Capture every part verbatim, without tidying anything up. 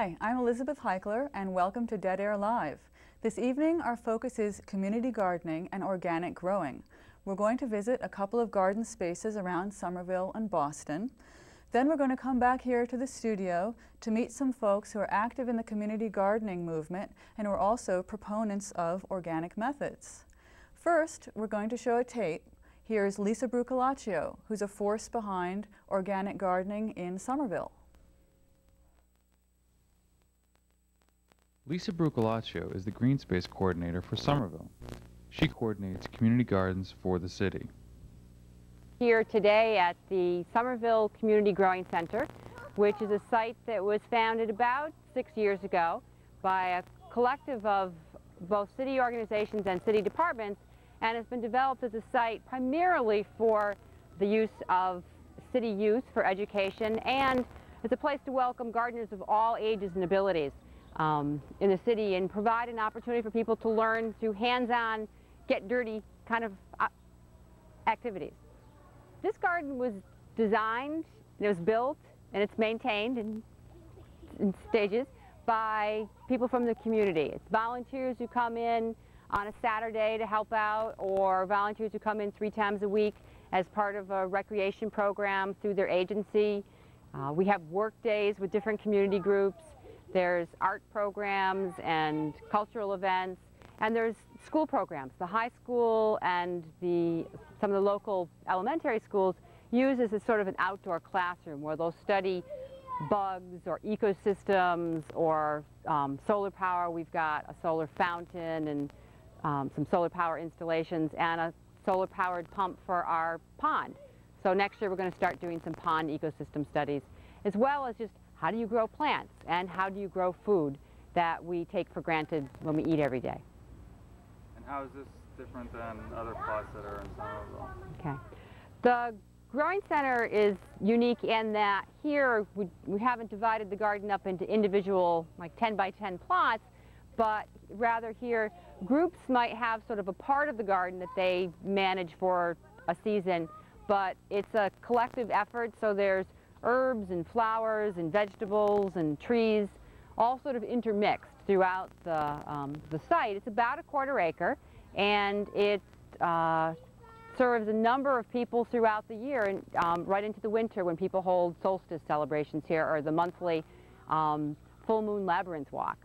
Hi, I'm Elizabeth Heichler, and welcome to Dead Air Live. This evening, our focus is community gardening and organic growing. We're going to visit a couple of garden spaces around Somerville and Boston. Then we're going to come back here to the studio to meet some folks who are active in the community gardening movement and who are also proponents of organic methods. First, we're going to show a tape. Here's Lisa Brucolaccio, who's a force behind organic gardening in Somerville. Lisa Brucolaccio is the Green Space Coordinator for Somerville. She coordinates community gardens for the city. Here today at the Somerville Community Growing Center, which is a site that was founded about six years ago by a collective of both city organizations and city departments, and has been developed as a site primarily for the use of city youth for education, and as a place to welcome gardeners of all ages and abilities um, in the city, and provide an opportunity for people to learn through hands-on, get dirty kind of uh, activities. This garden was designed, it was built, and it's maintained in, in stages by people from the community. It's volunteers who come in on a Saturday to help out, or volunteers who come in three times a week as part of a recreation program through their agency. Uh, we have work days with different community groups. There's art programs and cultural events, and there's school programs. The high school and the, some of the local elementary schools use this as sort of an outdoor classroom where they'll study bugs or ecosystems or um, solar power. We've got a solar fountain and um, some solar power installations and a solar powered pump for our pond. So next year we're going to start doing some pond ecosystem studies, as well as just how do you grow plants and how do you grow food that we take for granted when we eat every day. And how is this different than other plots that are in Somerville? Okay. The Growing Center is unique in that here we, we haven't divided the garden up into individual like ten by ten plots, but rather here groups might have sort of a part of the garden that they manage for a season, but it's a collective effort, so there's herbs and flowers and vegetables and trees all sort of intermixed throughout the, um, the site. It's about a quarter acre, and it uh, serves a number of people throughout the year, and um, right into the winter when people hold solstice celebrations here, or the monthly um, full moon labyrinth walk.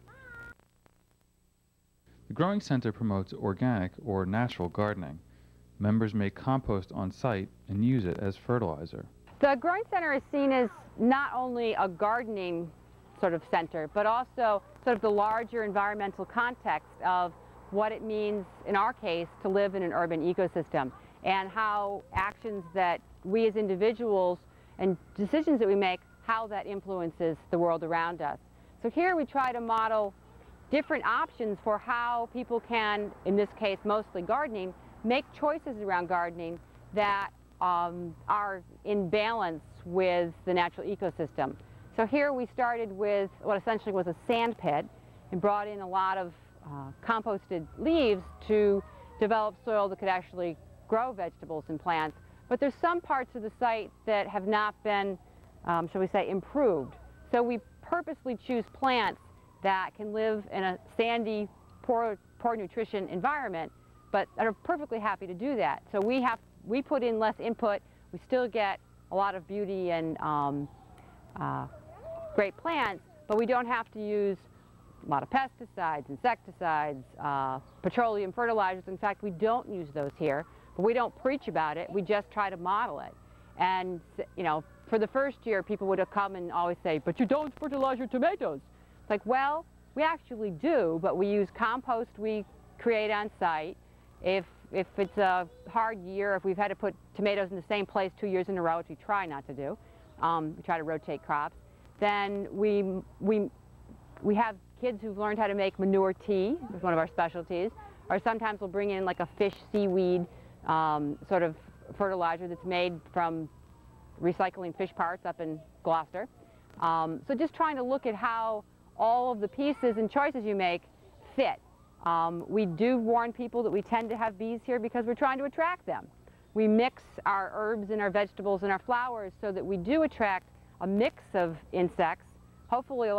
The Growing Center promotes organic or natural gardening. Members make compost on site and use it as fertilizer. The Growing Center is seen as not only a gardening sort of center, but also sort of the larger environmental context of what it means, in our case, to live in an urban ecosystem, and how actions that we as individuals and decisions that we make, how that influences the world around us. So here we try to model different options for how people can, in this case mostly gardening, make choices around gardening that um, are in balance with the natural ecosystem. So here we started with what essentially was a sand pit and brought in a lot of uh, composted leaves to develop soil that could actually grow vegetables and plants. But there's some parts of the site that have not been, um, shall we say, improved. So we purposely choose plants that can live in a sandy, poor, poor nutrition environment, but are perfectly happy to do that. So we have, we put in less input, we still get a lot of beauty and um, uh, great plants, but we don't have to use a lot of pesticides, insecticides, uh, petroleum fertilizers. In fact, we don't use those here, but we don't preach about it, we just try to model it. And, you know, for the first year, people would have come and always say, but you don't fertilize your tomatoes. It's like, well, we actually do, but we use compost we create on site. If, if it's a hard year, if we've had to put tomatoes in the same place two years in a row, which we try not to do, um, we try to rotate crops, then we, we, we have kids who've learned how to make manure tea, it's one of our specialties, or sometimes we'll bring in like a fish seaweed um, sort of fertilizer that's made from recycling fish parts up in Gloucester. Um, so just trying to look at how all of the pieces and choices you make fit. Um, we do warn people that we tend to have bees here because we're trying to attract them. We mix our herbs and our vegetables and our flowers so that we do attract a mix of insects, hopefully a lot of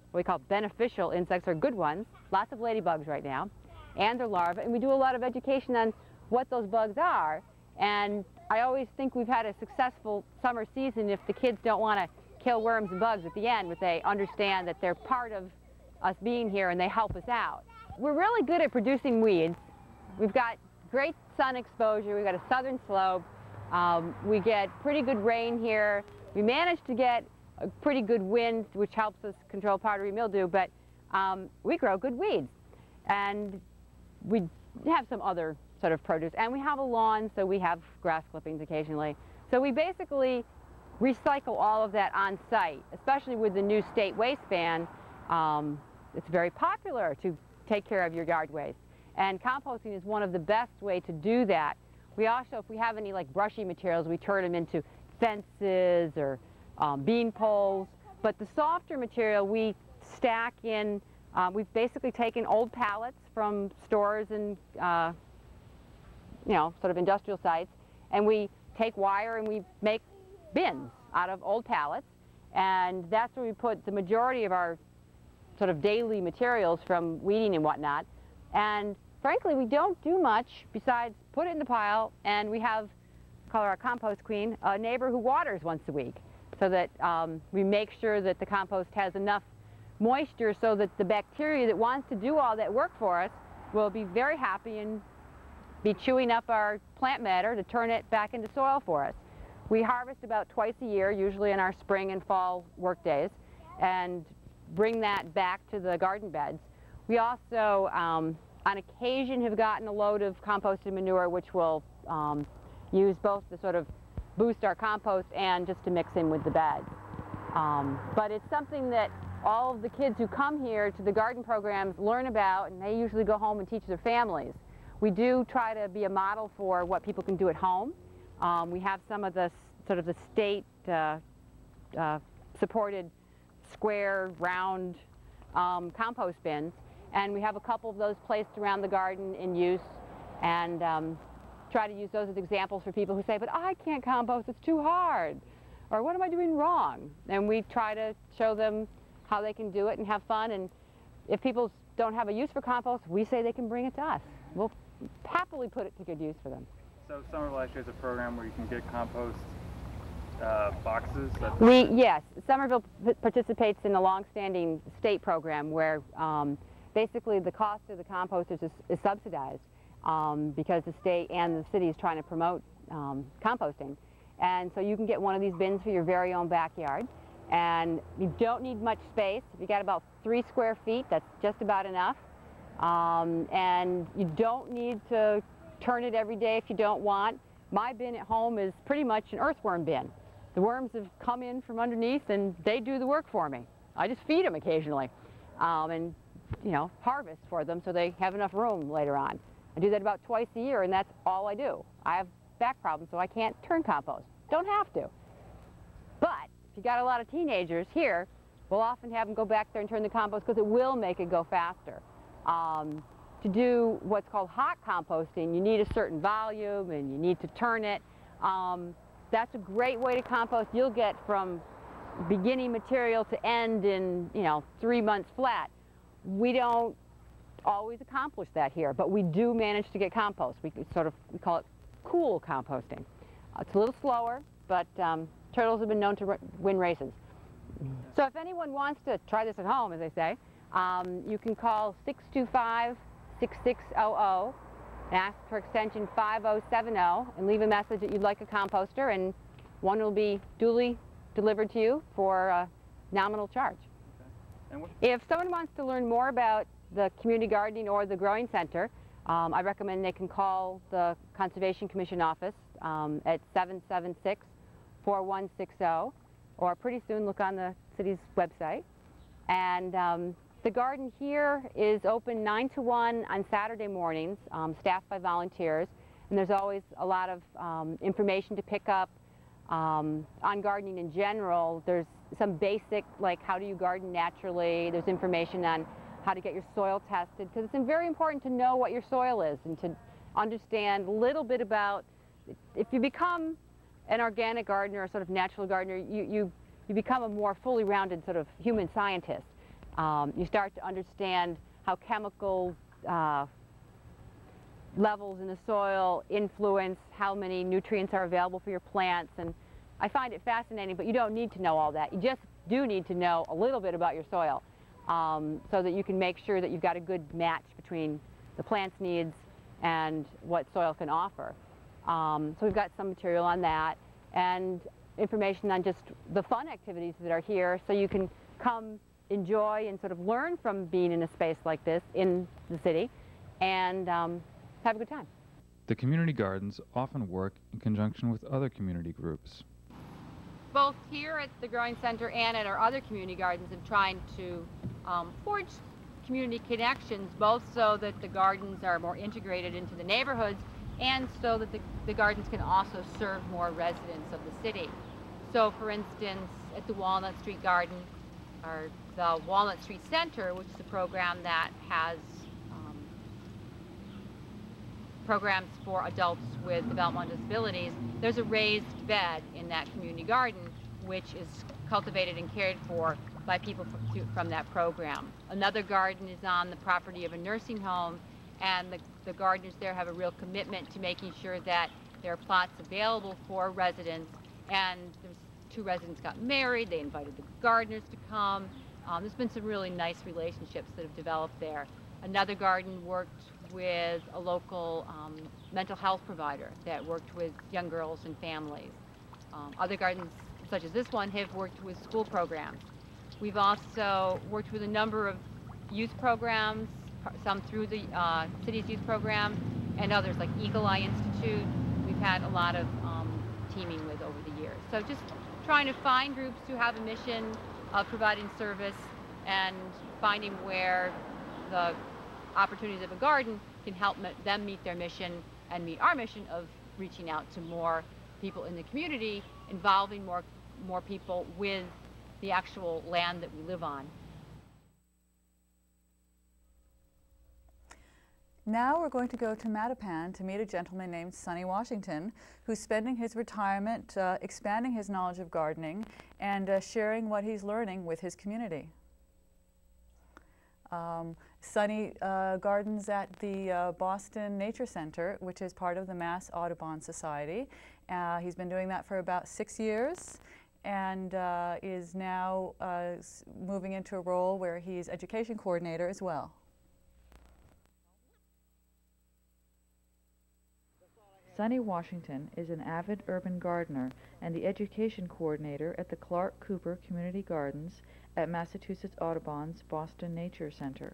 what we call beneficial insects, or good ones, lots of ladybugs right now, and their larvae, and we do a lot of education on what those bugs are. And I always think we've had a successful summer season if the kids don't want to kill worms and bugs at the end, but they understand that they're part of us being here and they help us out. We're really good at producing weeds. We've got great sun exposure, we've got a southern slope, um, we get pretty good rain here. We managed to get a pretty good wind, which helps us control powdery mildew, but um, we grow good weeds. And we have some other sort of produce, and we have a lawn, so we have grass clippings occasionally. So we basically recycle all of that on site, especially with the new state waste ban. Um, it's very popular to take care of your yard waste, and composting is one of the best way to do that. We also, if we have any like brushy materials, we turn them into fences or um, bean poles, but the softer material we stack in. Uh, we've basically taken old pallets from stores and uh, you know, sort of industrial sites, and we take wire and we make bins out of old pallets, and that's where we put the majority of our sort of daily materials from weeding and whatnot. And frankly, we don't do much besides put it in the pile, and we have, call her our compost queen, a neighbor who waters once a week, so that um, we make sure that the compost has enough moisture so that the bacteria that wants to do all that work for us will be very happy and be chewing up our plant matter to turn it back into soil for us. We harvest about twice a year, usually in our spring and fall work days, and bring that back to the garden beds. We also, um, on occasion, have gotten a load of composted manure, which will um, use both to sort of boost our compost and just to mix in with the beds. Um, but it's something that all of the kids who come here to the garden programs learn about, and they usually go home and teach their families. We do try to be a model for what people can do at home. Um, we have some of the sort of the state uh, uh, supported square, round um, compost bins, and we have a couple of those placed around the garden in use, and um, try to use those as examples for people who say, but I can't compost, it's too hard, or what am I doing wrong? And we try to show them how they can do it and have fun, and if people don't have a use for compost, we say they can bring it to us. We'll happily put it to good use for them. So Summer Life is a program where you can get compost uh, boxes? We, yes, Somerville participates in a long-standing state program where um, basically the cost of the composters is, is subsidized um, because the state and the city is trying to promote um, composting. And so you can get one of these bins for your very own backyard. And you don't need much space. If you got about three square feet, that's just about enough. Um, and you don't need to turn it every day if you don't want. My bin at home is pretty much an earthworm bin. The worms have come in from underneath and they do the work for me. I just feed them occasionally um, and, you know, harvest for them so they have enough room later on. I do that about twice a year, and that's all I do. I have back problems, so I can't turn compost. Don't have to. But if you got a lot of teenagers here, we'll often have them go back there and turn the compost because it will make it go faster. Um, to do what's called hot composting, you need a certain volume and you need to turn it. Um, that's a great way to compost. You'll get from beginning material to end in, you know, three months flat. We don't always accomplish that here, but we do manage to get compost. We sort of we call it cool composting. Uh, it's a little slower, but um, turtles have been known to win races. So if anyone wants to try this at home, as they say, um, you can call six two five, six six zero zero and ask for extension five oh seven oh and leave a message that you'd like a composter, and one will be duly delivered to you for a nominal charge. Okay. And what if someone wants to learn more about the community gardening or the growing center, um, I recommend they can call the Conservation Commission office um, at seven seven six, four one six zero, or pretty soon look on the city's website. And um, the garden here is open nine to one on Saturday mornings, um, staffed by volunteers, and there's always a lot of um, information to pick up um, on gardening in general. There's some basic, like how do you garden naturally. There's information on how to get your soil tested, because it's very important to know what your soil is and to understand a little bit about, if you become an organic gardener or sort of natural gardener, you, you, you become a more fully rounded sort of human scientist. Um, you start to understand how chemical uh, levels in the soil influence how many nutrients are available for your plants. And I find it fascinating, but you don't need to know all that. You just do need to know a little bit about your soil um, so that you can make sure that you've got a good match between the plant's needs and what soil can offer. Um, so we've got some material on that and information on just the fun activities that are here, so you can come enjoy and sort of learn from being in a space like this in the city and um, have a good time. The community gardens often work in conjunction with other community groups. Both here at the Growing Center and at our other community gardens of trying to um, forge community connections, both so that the gardens are more integrated into the neighborhoods and so that the, the gardens can also serve more residents of the city. So for instance, at the Walnut Street Garden, or the Walnut Street Center, which is a program that has um, programs for adults with developmental disabilities, there's a raised bed in that community garden which is cultivated and cared for by people from, from that program. Another garden is on the property of a nursing home, and the, the gardeners there have a real commitment to making sure that there are plots available for residents. And there's two residents got married, they invited the gardeners to come. Um, there's been some really nice relationships that have developed there. Another garden worked with a local um, mental health provider that worked with young girls and families. Um, other gardens, such as this one, have worked with school programs. We've also worked with a number of youth programs, some through the uh, city's youth program, and others like Eagle Eye Institute. We've had a lot of um, teaming with over the years. So just trying to find groups who have a mission of providing service and finding where the opportunities of a garden can help them meet their mission and meet our mission of reaching out to more people in the community, involving more, more people with the actual land that we live on. Now we're going to go to Mattapan to meet a gentleman named Sonny Washington, who's spending his retirement uh, expanding his knowledge of gardening and uh, sharing what he's learning with his community. Um, Sonny uh, gardens at the uh, Boston Nature Center, which is part of the Mass Audubon Society. Uh, he's been doing that for about six years and uh, is now uh, moving into a role where he's education coordinator as well. Sonny Washington is an avid urban gardener and the education coordinator at the Clark Cooper Community Gardens at Massachusetts Audubon's Boston Nature Center.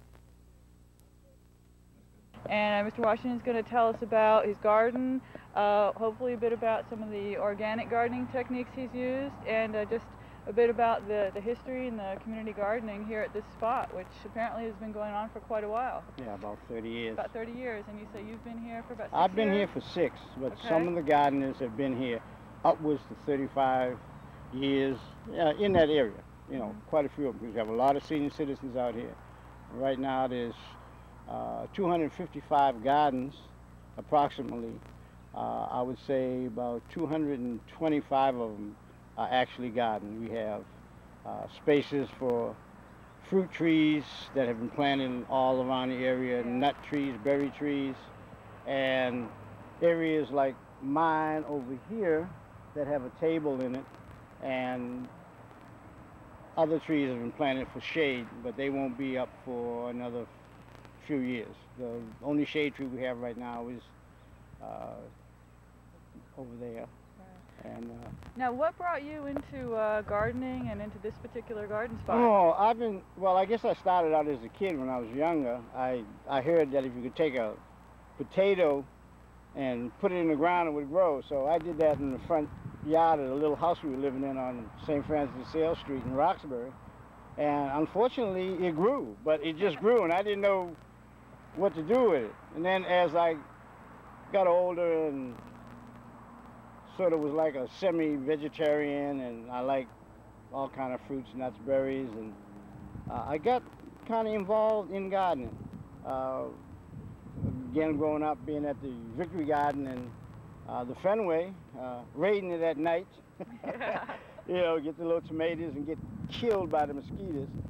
And uh, Mister Washington is going to tell us about his garden, uh, hopefully a bit about some of the organic gardening techniques he's used, and uh, just a bit about the, the history and the community gardening here at this spot, which apparently has been going on for quite a while. Yeah, about thirty years. About thirty years, and you say you've been here for about six I've been years? here for six, but Okay. some of the gardeners have been here upwards to thirty-five years uh, in that area. You know, Mm-hmm. quite a few of them, because we have a lot of senior citizens out here. Right now there's uh, two hundred fifty-five gardens, approximately. Uh, I would say about two hundred twenty-five of them are actually garden. We have uh, spaces for fruit trees that have been planted all around the area, nut trees, berry trees, and areas like mine over here that have a table in it, and other trees have been planted for shade, but they won't be up for another few years. The only shade tree we have right now is uh, over there. And, uh, Now, what brought you into uh, gardening and into this particular garden spot? oh, I've been, well, I guess I started out as a kid when I was younger. I, I heard that if you could take a potato and put it in the ground, it would grow. So I did that in the front yard of the little house we were living in on Saint Francis de Sales Street in Roxbury. And unfortunately, it grew, but it just grew, and I didn't know what to do with it. And then as I got older and sort of was like a semi-vegetarian, and I like all kind of fruits, nuts, berries, and uh, I got kind of involved in gardening. Uh, again, growing up, being at the Victory Garden and uh, the Fenway, uh, raiding it at night, you know, get the little tomatoes and get killed by the mosquitoes.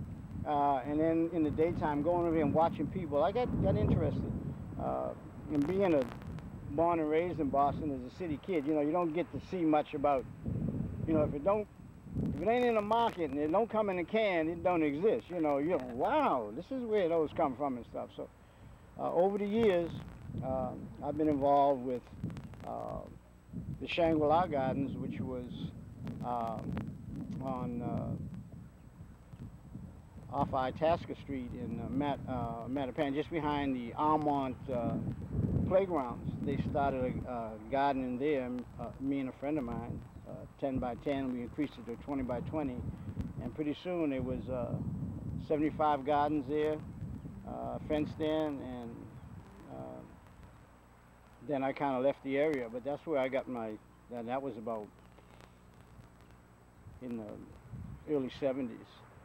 uh, and then in the daytime going over here and watching people, I got, got interested. Uh, and being a born and raised in Boston as a city kid, you know, you don't get to see much about, you know, if it don't, if it ain't in the market and it don't come in a can, it don't exist. You know, you're, wow, this is where those come from and stuff. So uh, over the years, uh, I've been involved with uh, the Shangri-La Gardens, which was uh, on uh, off Itasca Street in uh, Mat, uh, Mattapan, just behind the Almont uh, playgrounds. They started a uh, garden in there, uh, me and a friend of mine, uh, ten by ten. We increased it to twenty by twenty, and pretty soon it was uh, seventy-five gardens there, uh, fenced in, and uh, then I kind of left the area. But that's where I got my, and that was about in the early seventies.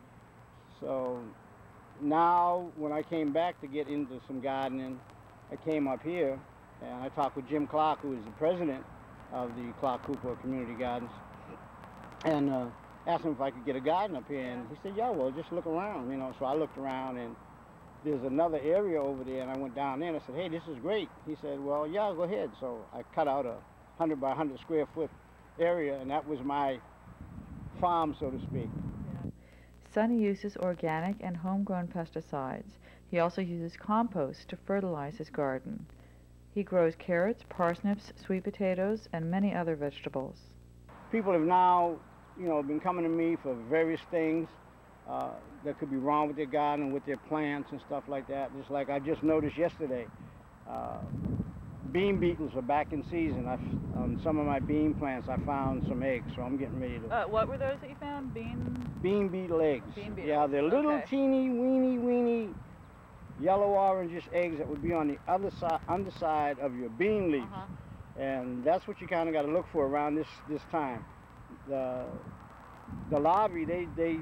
So now when I came back to get into some gardening, I came up here and I talked with Jim Clark, who is the president of the Clark Cooper Community Gardens, and uh, asked him if I could get a garden up here, and he said, yeah, well, just look around, you know. So I looked around, and there's another area over there, and I went down there and I said, hey, this is great. He said, well, yeah, go ahead. So I cut out a hundred by hundred square foot area, and that was my farm, so to speak. Sonny uses organic and homegrown pesticides. He also uses compost to fertilize his garden. He grows carrots, parsnips, sweet potatoes, and many other vegetables. People have now, you know, been coming to me for various things uh, that could be wrong with their garden, with their plants and stuff like that. Just like I just noticed yesterday, uh, bean beetles are back in season. I've, on some of my bean plants, I found some eggs, so I'm getting ready to... Uh, what were those that you found? Bean? Bean beetle eggs. Bean beetle. Yeah, they're little Okay. teeny, weeny, weeny, yellow-orangish eggs that would be on the other side, underside of your bean leaves. Uh-huh. And that's what you kind of got to look for around this, this time. The, the larvae, they, they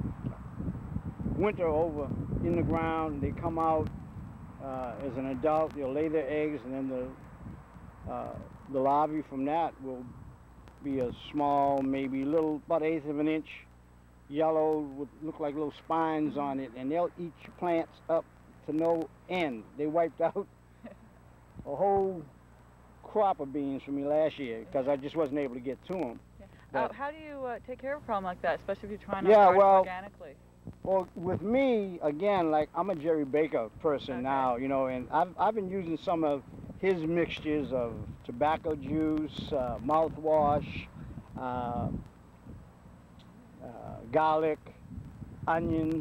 winter over in the ground. They come out uh, as an adult. They'll lay their eggs, and then the Uh, the larvae from that will be a small, maybe little, about eighth of an inch, yellow, would look like little spines on it, and they'll eat your plants up to no end. They wiped out a whole crop of beans for me last year because I just wasn't able to get to them. Yeah. Uh, how do you uh, take care of a problem like that, especially if you're trying to Yeah, garden well, organically? Well, with me, again, like I'm a Jerry Baker person Okay. now, you know, and I've, I've been using some of his mixtures of tobacco juice, uh, mouthwash, uh, uh, garlic, onions,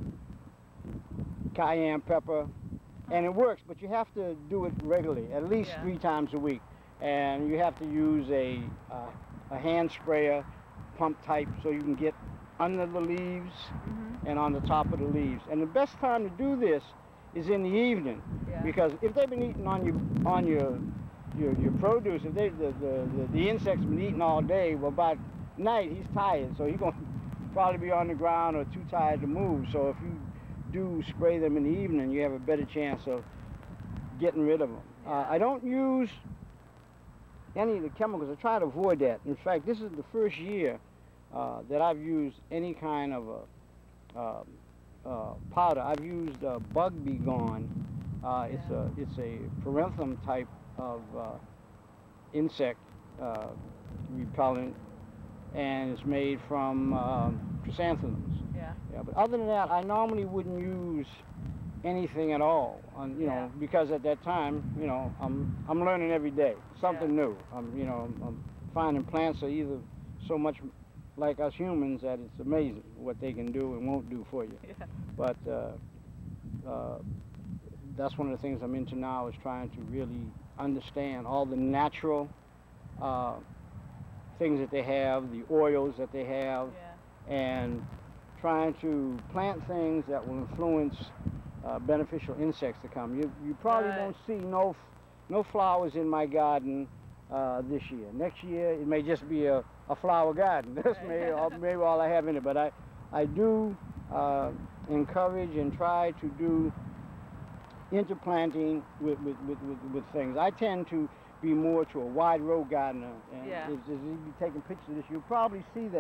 cayenne pepper, and it works, but you have to do it regularly, at least Yeah. three times a week. And you have to use a, uh, a hand sprayer, pump type, so you can get under the leaves Mm-hmm. and on the top of the leaves. And the best time to do this is in the evening, Yeah. because if they've been eating on your on your your, your produce, if they the, the, the, the insects been eating all day, well, by night he's tired, so he's gonna probably be on the ground or too tired to move. So if you do spray them in the evening, you have a better chance of getting rid of them. Uh, I don't use any of the chemicals. I try to avoid that. In fact, this is the first year uh, that I've used any kind of a uh, uh, powder. I've used uh, Bug Be Gone. Uh, it's a it's a parenthum type of uh, insect uh, repellent, and it's made from um, chrysanthemums. Yeah. Yeah, but other than that, I normally wouldn't use anything at all, on, you know, Yeah. because at that time, you know, I'm I'm learning every day something new. I'm, you know, I'm, I'm finding plants are either so much like us humans that it's amazing what they can do and won't do for you. Yeah. But uh, uh, that's one of the things I'm into now, is trying to really understand all the natural uh, things that they have, the oils that they have, Yeah. and trying to plant things that will influence uh, beneficial insects to come. You, you probably Right. won't see no, f- no flowers in my garden uh, this year. Next year it may just be a, a flower garden. That's Right. maybe, all, maybe all I have in it. But I, I do uh, encourage and try to do interplanting with, with, with, with, with things. I tend to be more to a wide row gardener. And Yeah. as, as you be taking pictures of this, you'll probably see that.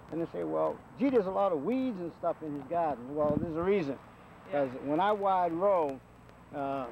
And they say, well, gee, there's a lot of weeds and stuff in his garden. Well, there's a reason. Because yeah. when I wide row, uh,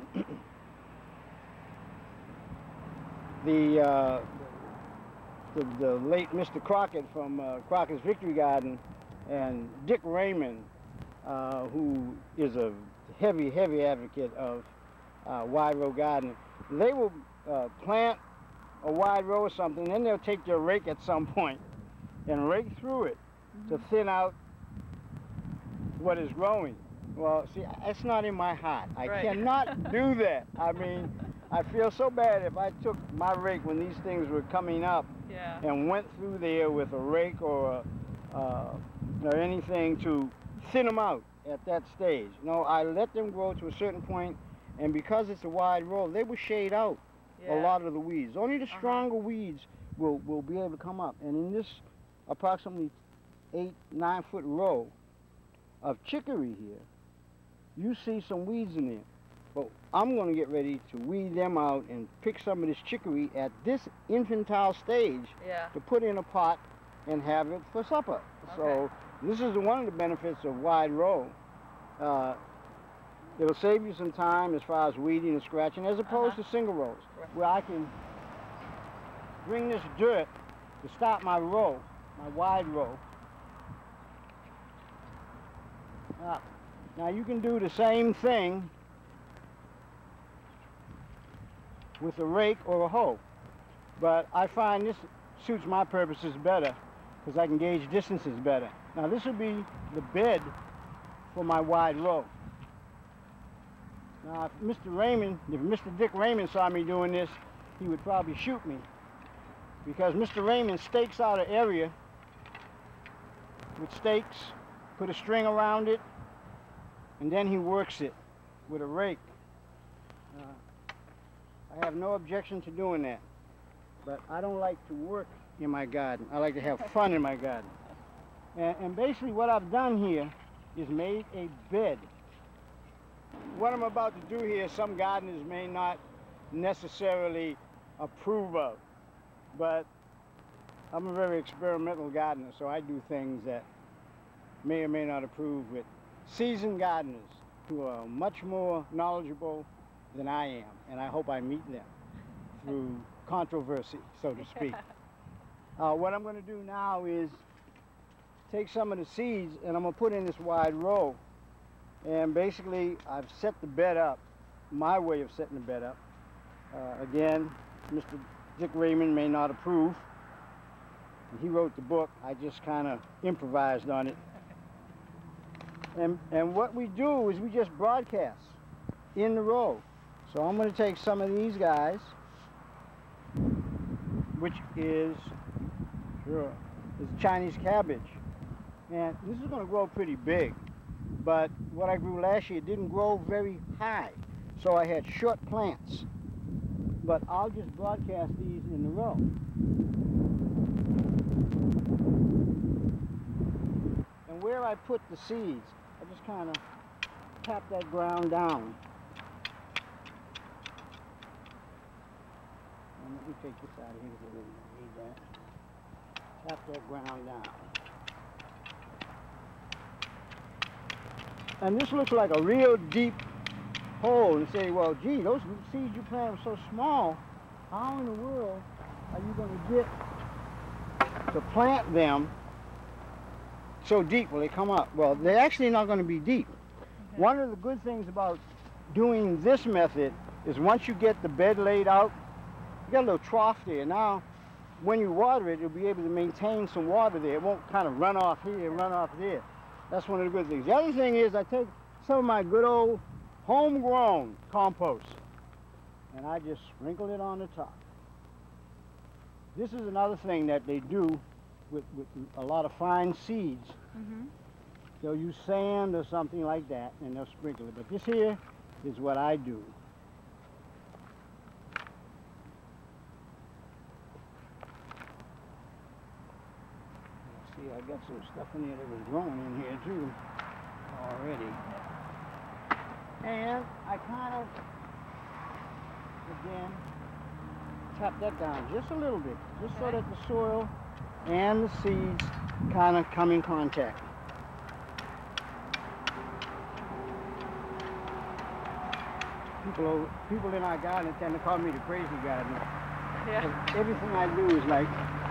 the, uh, the the late Mister Crockett from uh, Crockett's Victory Garden and Dick Raymond, uh, who is a heavy, heavy advocate of uh, wide row gardening, they will uh, plant a wide row or something, then they'll take their rake at some point and rake through it mm-hmm. to thin out what is growing. Well, see, that's not in my heart. I right. cannot do that. I mean, I feel so bad if I took my rake when these things were coming up yeah. and went through there with a rake or, a, uh, or anything to thin them out at that stage. No, I let them grow to a certain point, and because it's a wide row, they will shade out yeah. a lot of the weeds. Only the stronger uh-huh. weeds will, will be able to come up. And in this approximately eight, nine foot row of chicory here, you see some weeds in there. But I'm going to get ready to weed them out and pick some of this chicory at this infantile stage yeah. to put in a pot and have it for supper. Okay. So this is one of the benefits of wide row. Uh, it'll save you some time as far as weeding and scratching, as opposed uh-huh. to single rows, right. where I can bring this dirt to start my row, my wide row. Uh, now you can do the same thing with a rake or a hoe, but I find this suits my purposes better because I can gauge distances better. Now this would be the bed for my wide row. Now if Mister Raymond, if Mister Dick Raymond saw me doing this, he would probably shoot me, because Mister Raymond stakes out an area with stakes, put a string around it, and then he works it with a rake. Uh, I have no objection to doing that, but I don't like to work in my garden. I like to have fun in my garden. And, and basically what I've done here is made a bed. What I'm about to do here, some gardeners may not necessarily approve of, but I'm a very experimental gardener, so I do things that may or may not approve with seasoned gardeners who are much more knowledgeable than I am, and I hope I meet them through controversy, so to speak. Uh, what I'm going to do now is take some of the seeds and I'm going to put in this wide row, and basically I've set the bed up, my way of setting the bed up. Uh, again, Mister Dick Raymond may not approve. He wrote the book, I just kind of improvised on it. And, and what we do is we just broadcast in the row. So I'm going to take some of these guys, which is, sure, is Chinese cabbage. And this is going to grow pretty big. But what I grew last year didn't grow very high. So I had short plants. But I'll just broadcast these in the row. And where I put the seeds, I just kind of tap that ground down. And let me take this out of here because I didn't need that. Tap that ground down. And this looks like a real deep hole, and say, well, gee, those seeds you planted were so small, how in the world are you going to get to plant them so deep will they come up? Well, they're actually not going to be deep. Okay. One of the good things about doing this method is once you get the bed laid out, you got a little trough there. Now, when you water it, you'll be able to maintain some water there. It won't kind of run off here and run off there. That's one of the good things. The other thing is I take some of my good old homegrown compost and I just sprinkle it on the top. This is another thing that they do with, with a lot of fine seeds. Mm-hmm. They'll use sand or something like that and they'll sprinkle it. But this here is what I do. See, I got some stuff in here that was growing in here too already. And I kind of, again, tap that down just a little bit, just okay. so that the soil and the seeds kind of come in contact. People, people in our garden tend to call me the crazy gardener. Yeah. Everything I do is like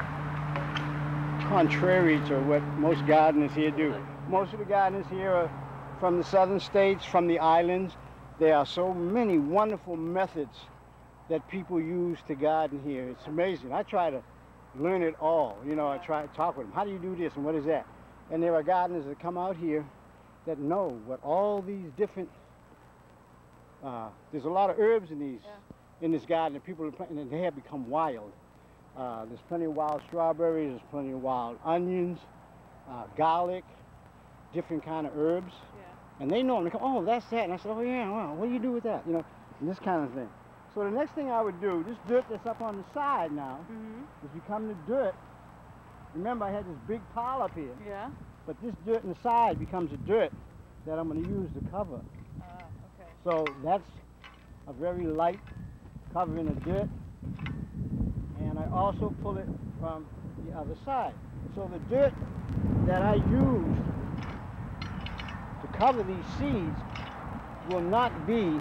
contrary to what most gardeners here do. Most of the gardeners here are from the southern states, from the islands. There are so many wonderful methods that people use to garden here. It's amazing. I try to learn it all. You know, I try to talk with them. How do you do this and what is that? And there are gardeners that come out here that know what all these different, uh, there's a lot of herbs in these, yeah. in this garden that people are planting, and they have become wild. Uh, there's plenty of wild strawberries, there's plenty of wild onions, uh, garlic, different kind of herbs. Yeah. And they know them. They come, oh, that's that. And I said, oh, yeah, well, what do you do with that? You know, and this kind of thing. So the next thing I would do, this dirt that's up on the side now, mm-hmm. is become the dirt. Remember, I had this big pile up here. Yeah. But this dirt in the side becomes the dirt that I'm going to use to cover. Uh, okay. So that's a very light covering of dirt. And I also pull it from the other side. So the dirt that I use to cover these seeds will not be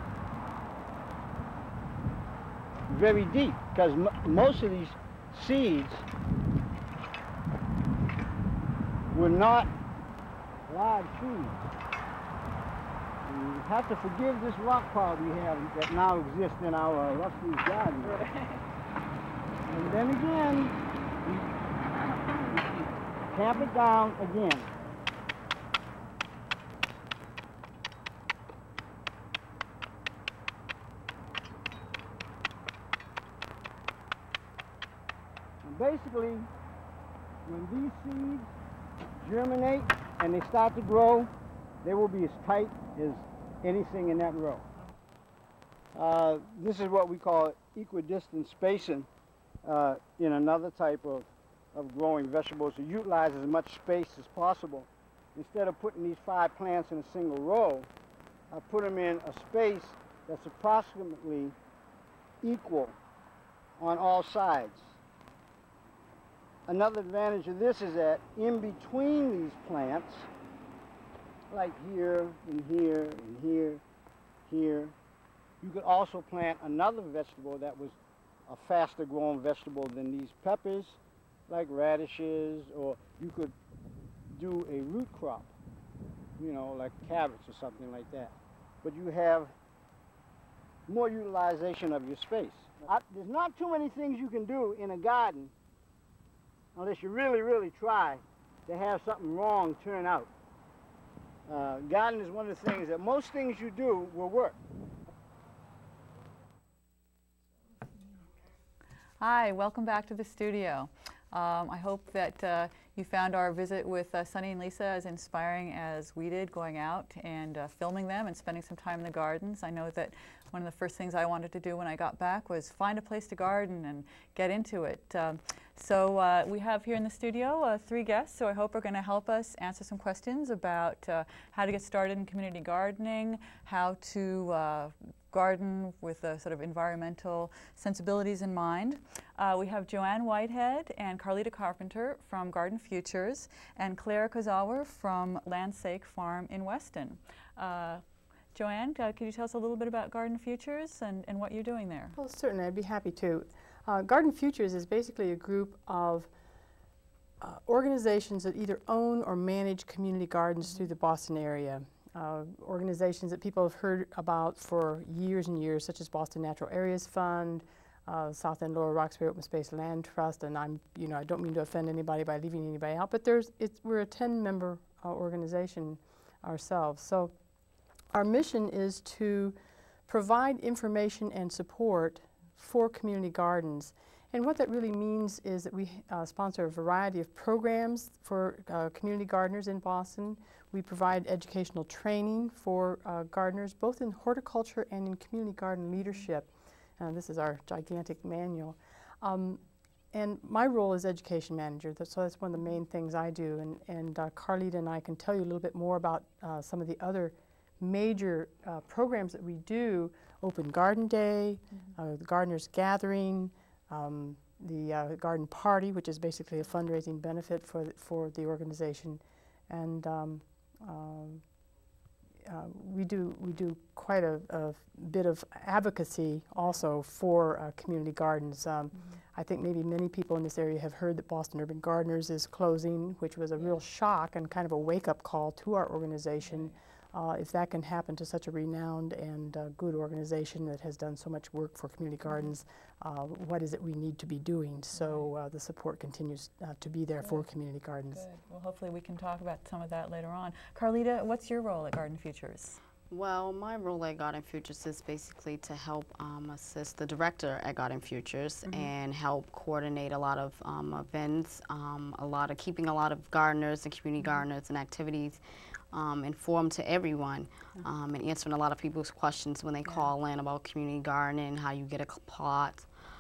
very deep, because m most of these seeds were not large trees. And you have to forgive this rock pile we have that now exists in our Rushleaf garden. Right. And then again, we tamp it down again. Basically, when these seeds germinate and they start to grow, they will be as tight as anything in that row. Uh, this is what we call equidistant spacing uh, in another type of, of growing vegetables, to utilize as much space as possible. Instead of putting these five plants in a single row, I put them in a space that's approximately equal on all sides. Another advantage of this is that in between these plants, like here and here and here, here, you could also plant another vegetable that was a faster growing vegetable than these peppers, like radishes, or you could do a root crop, you know, like carrots or something like that. But you have more utilization of your space. I, there's not too many things you can do in a garden unless you really, really try to have something wrong turn out. Uh, gardening is one of the things that most things you do will work. Hi, welcome back to the studio. Um, I hope that uh, you found our visit with uh, Sunny and Lisa as inspiring as we did, going out and uh, filming them and spending some time in the gardens. I know that one of the first things I wanted to do when I got back was find a place to garden and get into it. Um, so uh, we have here in the studio uh, three guests who I hope are going to help us answer some questions about uh, how to get started in community gardening, how to uh, garden with uh, sort of environmental sensibilities in mind. Uh, we have Joanne Whitehead and Carlita Carpenter from Garden Futures and Claire Kozawa from Landsake Farm in Weston. Uh, Joanne, uh, could you tell us a little bit about Garden Futures and, and what you're doing there? Well, certainly, I'd be happy to. Uh, Garden Futures is basically a group of uh, organizations that either own or manage community gardens mm-hmm. through the Boston area. Uh, organizations that people have heard about for years and years, such as Boston Natural Areas Fund, uh, South End Lower Roxbury Open Space Land Trust, and I'm, you know, I don't mean to offend anybody by leaving anybody out, but there's, it's, we're a ten-member uh, organization ourselves. So our mission is to provide information and support for community gardens. And what that really means is that we uh, sponsor a variety of programs for uh, community gardeners in Boston. We provide educational training for uh, gardeners, both in horticulture and in community garden leadership. Uh, this is our gigantic manual. Um, and my role is education manager, so that's one of the main things I do. And, and uh, Carlita and I can tell you a little bit more about uh, some of the other major uh, programs that we do. Open Garden Day, mm-hmm. uh, the Gardeners Gathering, um, the uh, garden party, which is basically a fundraising benefit for the, for the organization, and um, um, uh, we do we do quite a, a bit of advocacy also for uh, community gardens. Um, mm-hmm. I think maybe many people in this area have heard that Boston Urban Gardeners is closing, which was a real shock and kind of a wake-up call to our organization. Uh, if that can happen to such a renowned and uh, good organization that has done so much work for community gardens, uh, what is it we need to be doing? So uh, the support continues uh, to be there Good. for community gardens. Good. Well, hopefully we can talk about some of that later on. Carlita, what's your role at Garden Futures? Well, my role at Garden Futures is basically to help um, assist the director at Garden Futures mm-hmm. and help coordinate a lot of um, events, um, a lot of keeping a lot of gardeners and community mm-hmm. gardeners and activities um, informed to everyone mm-hmm. um, and answering a lot of people's questions when they yeah. call in about community gardening, how you get a plot,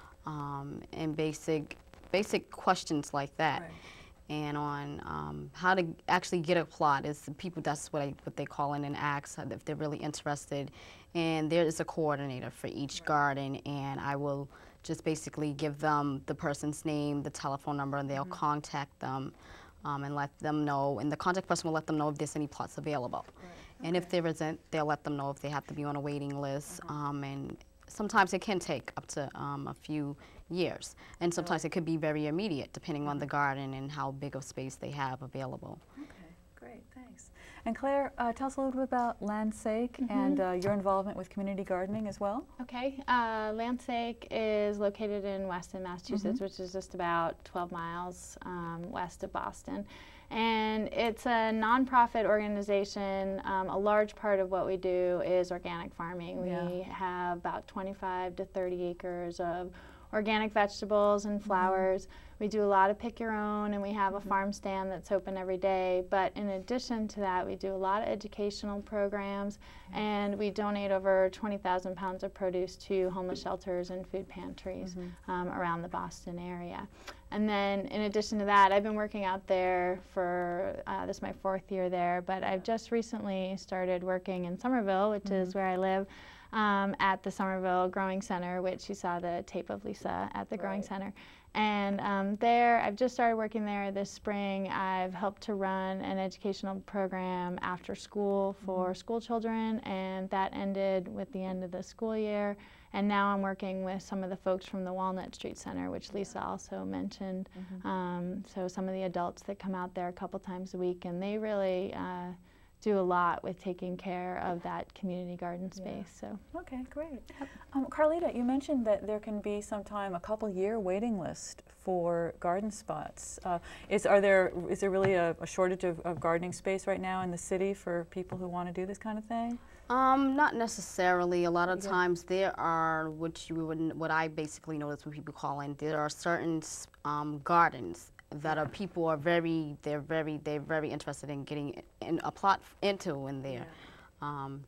um, and basic, basic questions like that. Right. And on um, how to actually get a plot is the people, that's what, I, what they call in and ask if they're really interested. And there is a coordinator for each right. garden, and I will just basically give them the person's name, the telephone number, and they'll mm-hmm. contact them um, and let them know. And the contact person will let them know if there's any plots available. Right. And okay. if there isn't, they'll let them know if they have to be on a waiting list. Mm-hmm. um, and sometimes it can take up to um, a few years, and sometimes it could be very immediate depending on the garden and how big of space they have available. Okay, great, thanks. And Claire, uh, tell us a little bit about Landsake mm-hmm. and uh, your involvement with community gardening as well. Okay, uh, Landsake is located in Weston, Massachusetts, mm-hmm. which is just about twelve miles um, west of Boston. And it's a nonprofit organization. Um, a large part of what we do is organic farming. Yeah. We have about twenty-five to thirty acres of organic vegetables and flowers. Mm-hmm. We do a lot of pick your own, and we have a mm-hmm. farm stand that's open every day. But in addition to that, we do a lot of educational programs, mm-hmm. and we donate over twenty thousand pounds of produce to homeless shelters and food pantries mm-hmm. um, around the Boston area. And then in addition to that, I've been working out there for, uh, this is my fourth year there, but I've just recently started working in Somerville, which mm-hmm. is where I live, um, at the Somerville Growing Center, which you saw the tape of Lisa at the right. Growing Center. And um, there, I've just started working there this spring. I've helped to run an educational program after school for mm-hmm. school children, and that ended with the end of the school year. And now I'm working with some of the folks from the Walnut Street Center, which Lisa also mentioned. Mm-hmm. um, so some of the adults that come out there a couple times a week, and they really uh, do a lot with taking care of that community garden space. Yeah. So okay, great. Um, Carlita, you mentioned that there can be sometime a couple year waiting list for garden spots. Uh, is are there is there really a, a shortage of, of gardening space right now in the city for people who want to do this kind of thing? Um, not necessarily. A lot of yeah. times there are, what you would, what I basically notice when people call in, there are certain um, gardens that are people are very, they're very, they're very interested in getting in a plot into in there. Yeah. Um,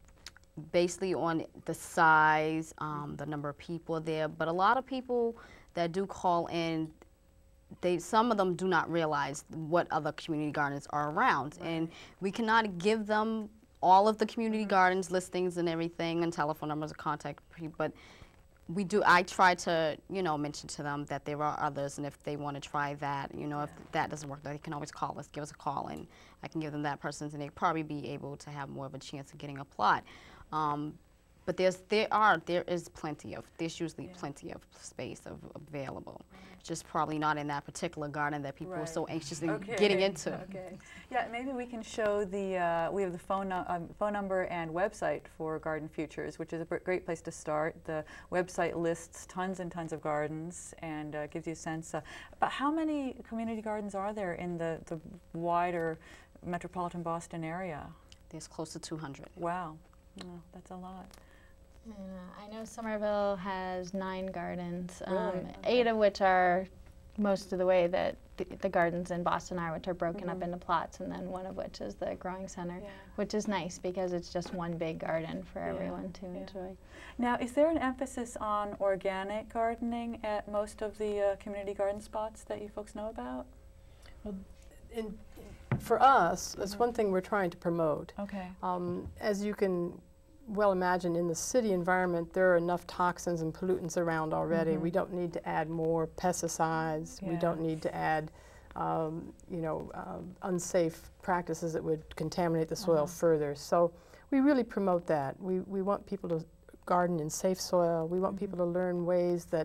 basically on the size, um, the number of people there, but a lot of people that do call in, they, some of them do not realize what other community gardens are around, right. and we cannot give them all of the community gardens listings and everything and telephone numbers of contact people, but we do, I try to, you know, mention to them that there are others, and if they want to try that, you know, yeah. if that doesn't work, they can always call us, give us a call, and I can give them that person's, and they'd probably be able to have more of a chance of getting a plot. Um, but there's, there are, there is plenty of, there's usually yeah. plenty of space of, available. Right. Just probably not in that particular garden that people right. are so anxious okay. getting into. Okay. Yeah, maybe we can show the, uh, we have the phone, no um, phone number and website for Garden Futures, which is a great place to start. The website lists tons and tons of gardens and uh, gives you a sense. Uh, but how many community gardens are there in the, the wider metropolitan Boston area? There's close to two hundred. Wow, oh, that's a lot. And, uh, I know Somerville has nine gardens, um, really? Okay. eight of which are most of the way that the, the gardens in Boston are, which are broken mm-hmm. up into plots, and then one of which is the Growing Center, yeah. which is nice because it's just one big garden for yeah. everyone to yeah. enjoy. Now, is there an emphasis on organic gardening at most of the uh, community garden spots that you folks know about? Well, in, for us, that's mm-hmm. one thing we're trying to promote. Okay. Um, as you can well imagine in the city environment there are enough toxins and pollutants around already. Mm-hmm. We don't need to add more pesticides. Yeah. We don't need to add um, you know, uh, unsafe practices that would contaminate the soil Uh-huh. further. So we really promote that. We, we want people to garden in safe soil. We want Mm-hmm. people to learn ways that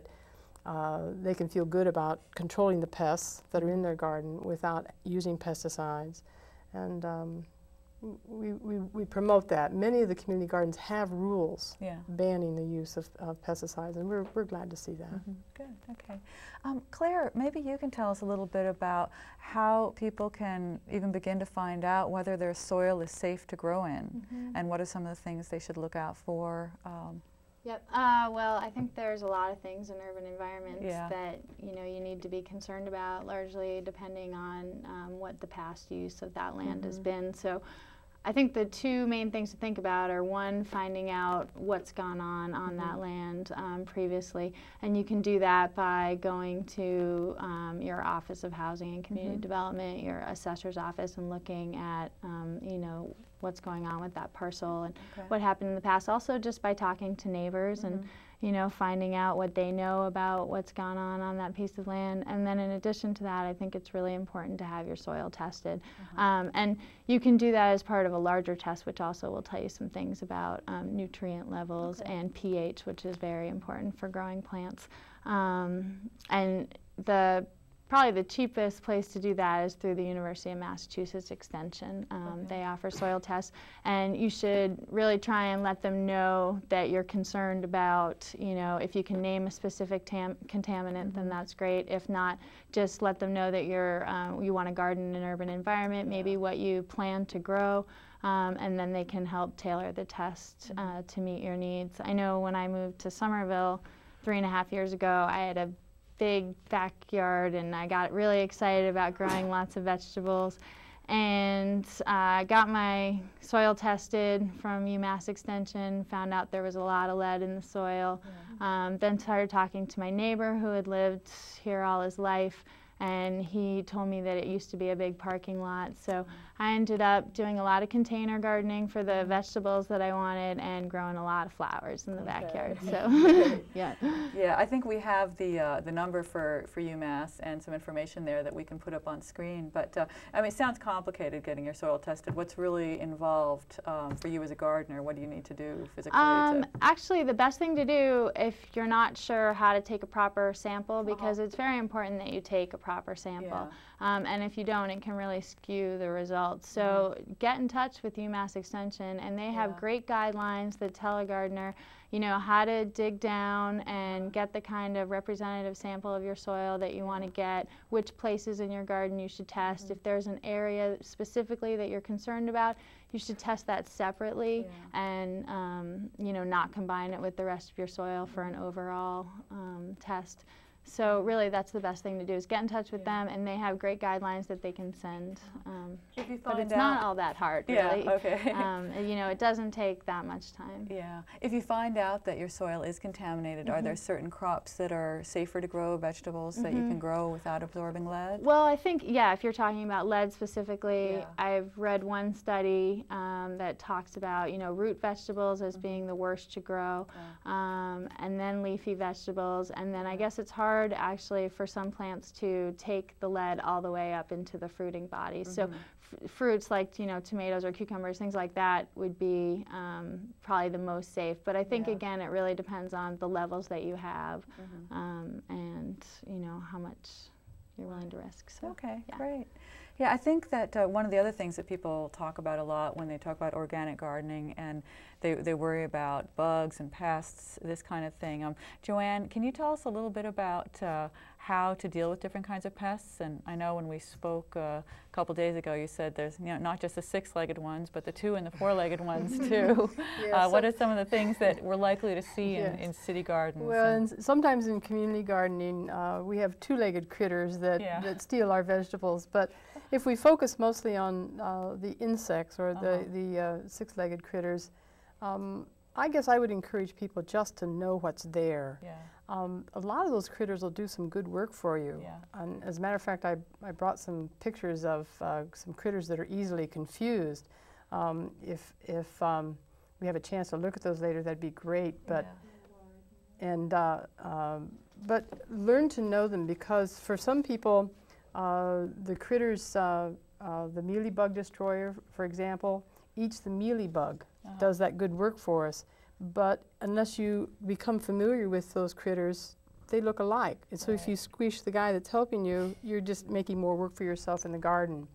uh, they can feel good about controlling the pests that are in their garden without using pesticides. And um, we, we, we promote that. Many of the community gardens have rules Yeah. banning the use of, of pesticides, and we're, we're glad to see that. Mm-hmm. Good, okay. Um, Claire, maybe you can tell us a little bit about how people can even begin to find out whether their soil is safe to grow in, Mm-hmm. and what are some of the things they should look out for. Um, Yep. Uh, well, I think there's a lot of things in urban environments Yeah. that you know you need to be concerned about, largely depending on um, what the past use of that land has Mhm. been. So, I think the two main things to think about are one, finding out what's gone on on Mhm. that land um, previously, and you can do that by going to um, your Office of Housing and Community Mhm. Development, your assessor's office, and looking at um, you know what's going on with that parcel and Okay. what happened in the past. Also, just by talking to neighbors and Mhm. you know finding out what they know about what's gone on on that piece of land. And then in addition to that, I think it's really important to have your soil tested. Uh-huh. Um, and you can do that as part of a larger test, which also will tell you some things about um, nutrient levels Okay. and pH, which is very important for growing plants. Um, and the probably the cheapest place to do that is through the University of Massachusetts Extension. Um, Okay. They offer soil tests, and you should really try and let them know that you're concerned about, you know, if you can name a specific tam contaminant, then that's great. If not, just let them know that you're, uh, you want to garden in an urban environment, maybe what you plan to grow, um, and then they can help tailor the test uh, to meet your needs. I know when I moved to Somerville three and a half years ago, I had a big backyard and I got really excited about growing lots of vegetables, and I uh, got my soil tested from UMass Extension, found out there was a lot of lead in the soil. Yeah. Um, then started talking to my neighbor who had lived here all his life, and he told me that it used to be a big parking lot. So I ended up doing a lot of container gardening for the vegetables that I wanted and growing a lot of flowers in the Okay. backyard. So yeah. Yeah, I think we have the uh, the number for, for UMass and some information there that we can put up on screen. But uh, I mean, it sounds complicated getting your soil tested. What's really involved um, for you as a gardener? What do you need to do physically? Um, to actually, the best thing to do if you're not sure how to take a proper sample, because Uh-huh. it's very important that you take a proper sample. Um, and if you don't, it can really skew the results. So get in touch with UMass Extension, and they have Yeah. great guidelines that tell a gardener, you know, how to dig down and get the kind of representative sample of your soil that you want to get, which places in your garden you should test. If there's an area specifically that you're concerned about, you should test that separately and, um, you know, not combine it with the rest of your soil for an overall um, test. So really, that's the best thing to do, is get in touch with Yeah. them, and they have great guidelines that they can send. Um, If you but find it's out, not all that hard, Yeah, really. okay. um, you know, it doesn't take that much time. Yeah. If you find out that your soil is contaminated, are there certain crops that are safer to grow, vegetables that you can grow without absorbing lead? Well, I think, yeah, if you're talking about lead specifically, Yeah. I've read one study um, that talks about, you know, root vegetables as being the worst to grow, um, and then leafy vegetables, and then I guess it's hard actually for some plants to take the lead all the way up into the fruiting body. So f fruits like, you know, tomatoes or cucumbers, things like that would be um, probably the most safe. But I think, Yeah. again, it really depends on the levels that you have um, and, you know, how much you're willing to risk. So, Okay, yeah. great. Yeah, I think that uh, one of the other things that people talk about a lot when they talk about organic gardening, and they, they worry about bugs and pests, this kind of thing. Um, Joanne, can you tell us a little bit about uh, how to deal with different kinds of pests? And I know when we spoke uh, a couple days ago, you said there's, you know, not just the six-legged ones, but the two and the four-legged ones too. Yeah, uh, what so- are some of the things that we're likely to see in, Yes. in city gardens? Well, and- and s- sometimes in community gardening, uh, we have two-legged critters that, Yeah. that steal our vegetables. But if we focus mostly on uh, the insects or Uh-huh. the, the uh, six-legged critters, um, I guess I would encourage people just to know what's there. yeah. Um, a lot of those critters will do some good work for you. Yeah. And as a matter of fact, I, I brought some pictures of uh, some critters that are easily confused. Um, if if um, we have a chance to look at those later, that'd be great. But Yeah. and uh, um, but learn to know them, because for some people, uh, the critters, uh, uh, the mealybug destroyer, for example, eats the mealybug, Uh-huh. does that good work for us. But unless you become familiar with those critters, they look alike. And so if Right. you squish the guy that's helping you, you're just making more work for yourself in the garden.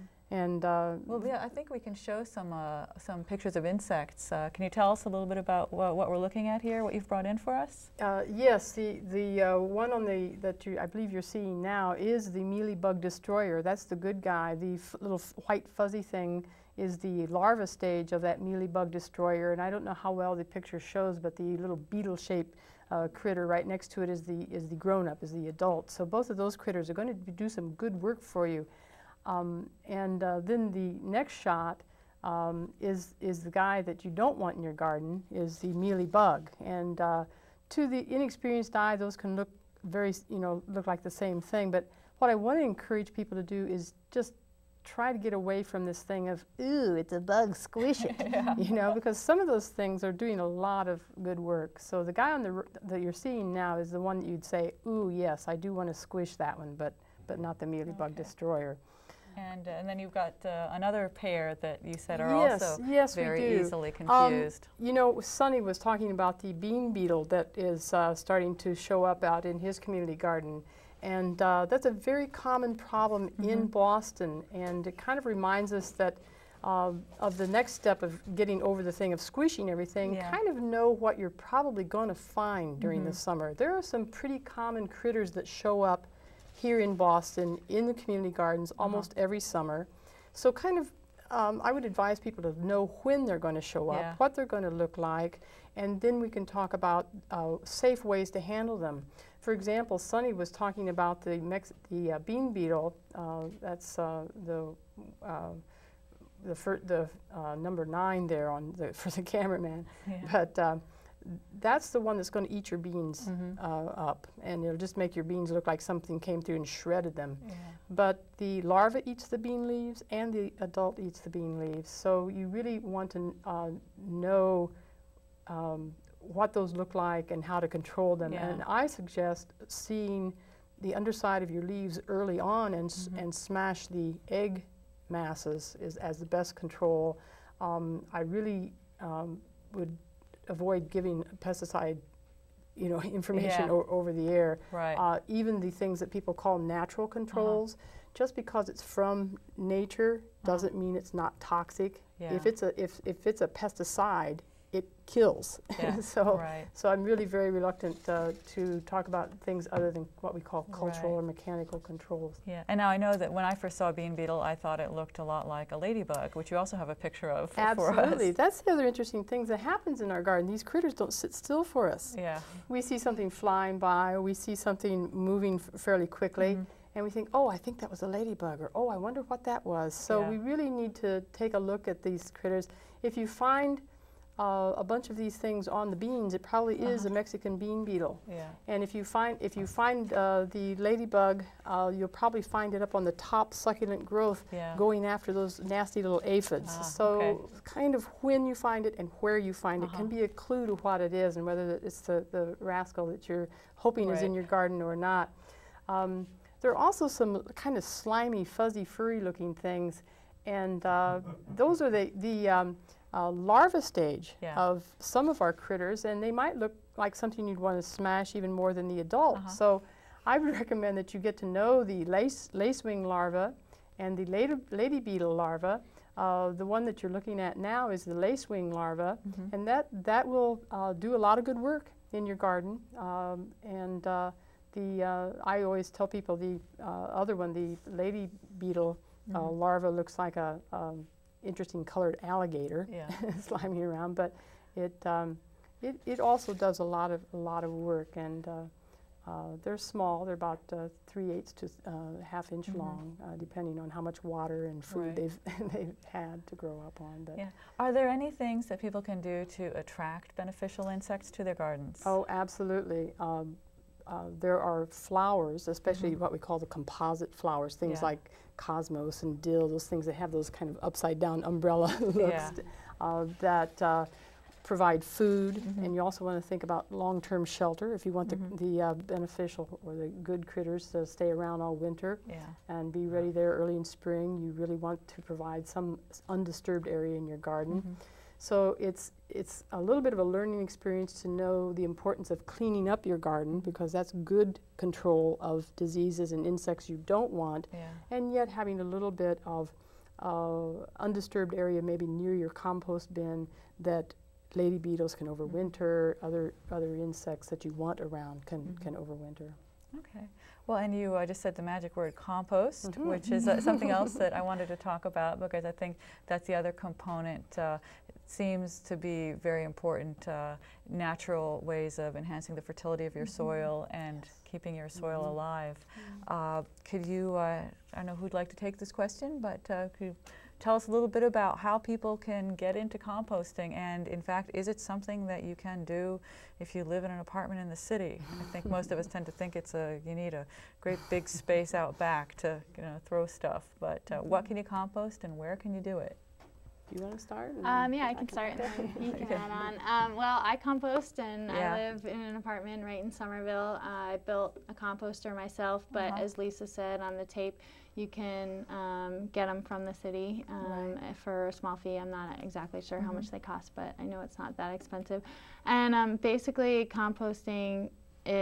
And uh, Well, yeah, I think we can show some uh, some pictures of insects. Uh, can you tell us a little bit about wha what we're looking at here, what you've brought in for us? Uh, yes, the the uh, one on the that you I believe you're seeing now is the mealybug destroyer. That's the good guy. The f little f white fuzzy thing is the larva stage of that mealybug destroyer. And I don't know how well the picture shows, but the little beetle-shaped uh, critter right next to it is the is the grown-up, is the adult. So both of those critters are going to do some good work for you. Um, and uh, then the next shot um, is is the guy that you don't want in your garden, is the mealybug. And uh, to the inexperienced eye, those can look very, you know, look like the same thing. But what I want to encourage people to do is just try to get away from this thing of, ooh, it's a bug, squish it, Yeah. you know, because some of those things are doing a lot of good work. So the guy on the r that you're seeing now is the one that you'd say, ooh, yes, I do want to squish that one, but but not the mealybug Okay. destroyer. And, uh, and then you've got uh, another pair that you said are Yes, also yes, we very do. easily Um, confused. you know, Sonny was talking about the bean beetle that is uh, starting to show up out in his community garden. And uh, that's a very common problem in Boston. And it kind of reminds us that um, of the next step of getting over the thing of squishing everything, Yeah. kind of know what you're probably going to find during the summer. There are some pretty common critters that show up here in Boston in the community gardens almost every summer. So kind of, um, I would advise people to know when they're going to show up, Yeah. what they're going to look like, and then we can talk about uh, safe ways to handle them. For example, Sonny was talking about the, Mex the uh, bean beetle. Uh, that's uh, the uh, the, fir the uh, number nine there on the, for the cameraman. Yeah. But uh, that's the one that's going to eat your beans Mhm. uh, up, and it'll just make your beans look like something came through and shredded them. Yeah. But the larva eats the bean leaves, and the adult eats the bean leaves. So you really want to uh, know um, what those look like and how to control them. Yeah. And I suggest seeing the underside of your leaves early on and, s and smash the egg masses is, as the best control. Um, I really um, would avoid giving pesticide, you know, information Yeah. o over the air. Right. Uh, even the things that people call natural controls, just because it's from nature doesn't mean it's not toxic. Yeah. If it's a if, if it's a pesticide, it kills. Yeah, so right. so I'm really very reluctant uh, to talk about things other than what we call cultural Right. or mechanical controls. Yeah, and now I know that when I first saw a bean beetle, I thought it looked a lot like a ladybug, which you also have a picture of for us. Absolutely. That's the other interesting thing that happens in our garden. These critters don't sit still for us. Yeah. We see something flying by, or we see something moving f fairly quickly, and we think, oh, I think that was a ladybug, or oh, I wonder what that was. So Yeah. we really need to take a look at these critters. If you find uh, a bunch of these things on the beans, it probably is a Mexican bean beetle. Yeah. And if you find if you find uh, the ladybug, uh, you'll probably find it up on the top succulent growth, Yeah. going after those nasty little aphids. Ah, so okay. kind of when you find it and where you find it Uh-huh. can be a clue to what it is and whether it's the, the rascal that you're hoping is in Right. your garden or not. Um, there are also some kind of slimy, fuzzy, furry-looking things, and uh, those are the, the um, uh, larva stage Yeah. of some of our critters, and they might look like something you'd want to smash even more than the adult. Uh-huh. So I would recommend that you get to know the lace, lacewing larva and the lady, lady beetle larva. Uh, the one that you're looking at now is the lacewing larva, and that, that will uh, do a lot of good work in your garden. Um, and uh, the, uh, I always tell people the uh, other one, the lady beetle uh, larva, looks like a um, interesting colored alligator Yeah. slimy around, but it, um, it, it also does a lot of, a lot of work, and uh, uh, they're small. They're about uh, three eighths to uh, half inch long, uh, depending on how much water and food Right. they've, they've had to grow up on. But Yeah. Are there any things that people can do to attract beneficial insects to their gardens? Oh, absolutely. Um, uh, there are flowers, especially what we call the composite flowers, things Yeah. like cosmos and dill, those things that have those kind of upside down umbrella looks, Yeah. uh, that uh, provide food, Mm-hmm. and you also want to think about long-term shelter if you want Mm-hmm. the, the uh, beneficial or the good critters to stay around all winter Yeah. and be ready there early in spring. You really want to provide some s- undisturbed area in your garden. Mm-hmm. So it's, it's a little bit of a learning experience to know the importance of cleaning up your garden, because that's good control of diseases and insects you don't want, Yeah. and yet having a little bit of uh, undisturbed area maybe near your compost bin that lady beetles can overwinter, other, other insects that you want around can, Mm-hmm. can overwinter. Okay. Well, and you uh, just said the magic word compost, Mhm. which is uh, something else that I wanted to talk about, because I think that's the other component. Uh, it seems to be very important, uh, natural ways of enhancing the fertility of your soil and keeping your soil alive. Uh, could you, uh, I don't know who'd like to take this question, but uh, could you tell us a little bit about how people can get into composting, and in fact, is it something that you can do if you live in an apartment in the city? I think most of us tend to think it's a, you need a great big space out back to, you know, throw stuff, but uh, what can you compost and where can you do it? Do you want to start? and Um, yeah, I then can start and then you can Okay. add on. Um, well, I compost and Yeah. I live in an apartment right in Somerville. Uh, I built a composter myself, but Uh-huh. as Lisa said on the tape, you can um, get them from the city um, Right. for a small fee. I'm not exactly sure how Mhm. much they cost, but I know it's not that expensive. And um, basically, composting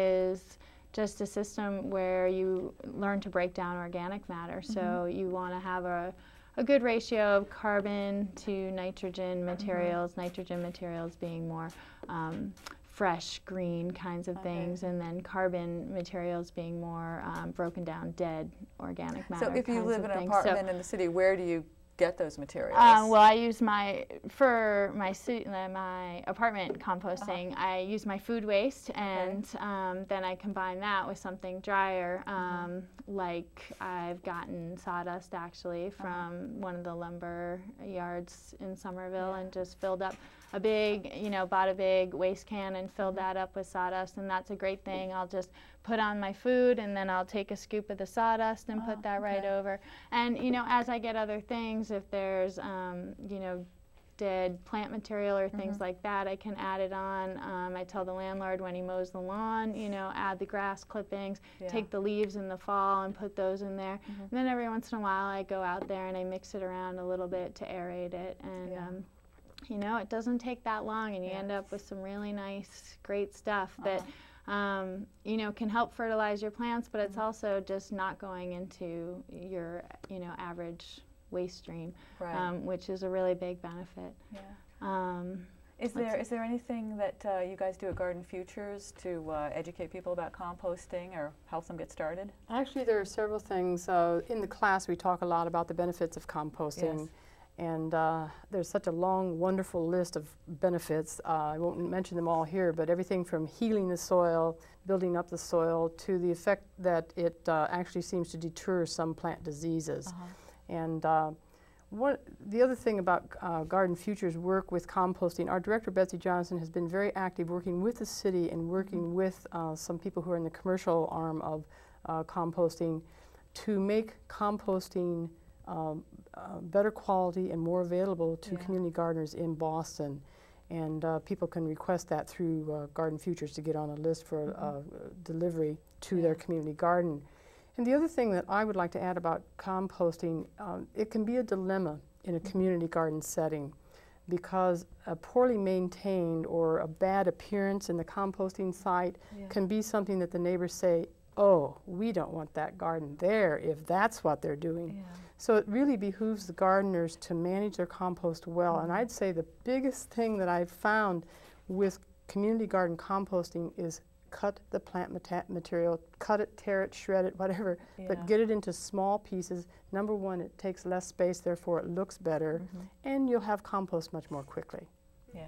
is just a system where you learn to break down organic matter. So you want to have a a good ratio of carbon to nitrogen materials, nitrogen materials being more um, fresh, green kinds of Okay. things, and then carbon materials being more um, broken down, dead organic matter So if you kinds live of in an things. So, apartment in the city, where do you get those materials? uh, well, I use my, for my ci- uh, my apartment composting, Uh-huh. I use my food waste, and um, then I combine that with something drier, um, like I've gotten sawdust actually from one of the lumber yards in Somerville, Yeah. and just filled up a big, you know, bought a big waste can and filled that up with sawdust, and that's a great thing. I'll just put on my food, and then I'll take a scoop of the sawdust and Oh, put that right okay. over. And you know, as I get other things, if there's um, you know, dead plant material or things Mhm. like that, I can add it on. Um, I tell the landlord when he mows the lawn, you know, add the grass clippings, Yeah. take the leaves in the fall and put those in there. Mhm. And then every once in a while I go out there and I mix it around a little bit to aerate it. And Yeah. um, you know, it doesn't take that long, and you Yeah. end up with some really nice, great stuff that Uh-huh. um, you know, can help fertilize your plants, but it's Mhm. also just not going into your, you know, average waste stream, Right. um, which is a really big benefit. Yeah. Um, Is there is there anything that uh, you guys do at Garden Futures to uh, educate people about composting or help them get started? Actually, there are several things. Uh, in the class, we talk a lot about the benefits of composting. Yes. And uh, there's such a long, wonderful list of benefits. Uh, I won't mention them all here, but everything from healing the soil, building up the soil, to the effect that it uh, actually seems to deter some plant diseases. Uh-huh. And uh, what, the other thing about uh, Garden Futures work with composting, our director, Betsy Johnson, has been very active working with the city and working Mm-hmm. with uh, some people who are in the commercial arm of uh, composting to make composting um, uh, better quality and more available to Yeah. community gardeners in Boston. And uh, people can request that through uh, Garden Futures to get on a list for uh, delivery to Yeah. their community garden. And the other thing that I would like to add about composting, um, it can be a dilemma in a community garden setting, because a poorly maintained or a bad appearance in the composting site Yeah. can be something that the neighbors say, oh, we don't want that garden there if that's what they're doing. Yeah. So it really behooves the gardeners to manage their compost well. And I'd say the biggest thing that I've found with community garden composting is cut the plant mata material, cut it, tear it, shred it, whatever, Yeah. but get it into small pieces. Number one, it takes less space, therefore it looks better, Mhm. and you'll have compost much more quickly. Yeah.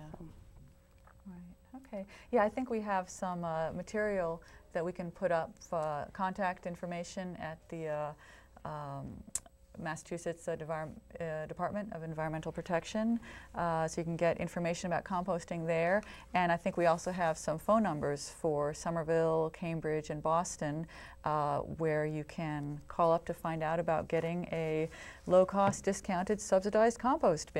Right. Okay. Yeah, I think we have some uh, material that we can put up, uh, contact information at the uh, um, Massachusetts uh, Devar uh, Department of Environmental Protection, uh, so you can get information about composting there. And I think we also have some phone numbers for Somerville, Cambridge, and Boston, uh, where you can call up to find out about getting a low-cost, discounted, subsidized compost bin.